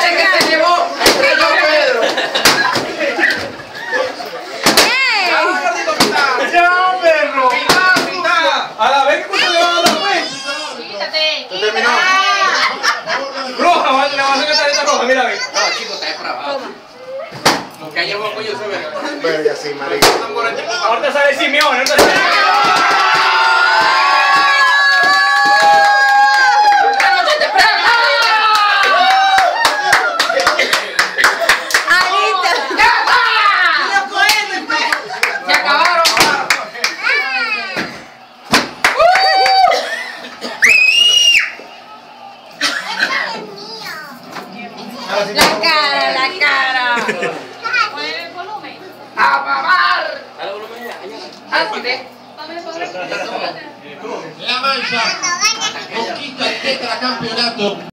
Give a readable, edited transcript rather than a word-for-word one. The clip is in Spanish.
que se llevó entre yo y Pedro. ¡Ya, perro! ¡Pitá! A la vez que cuando le van a dar pues. Quítate. ¿Tú terminó? Roja, le vas a hacer esta tarjeta roja, mira, ve. No, chico, está depravado. Lo que ha llevado coño se ve. Verga, sí, marico. Ahorita sale Simeone, ahorita sale. La cara. Poner el volumen. ¡A mamar! Dale volumen allá. ¡Álzate! La Mancha conquista el tetracampeonato.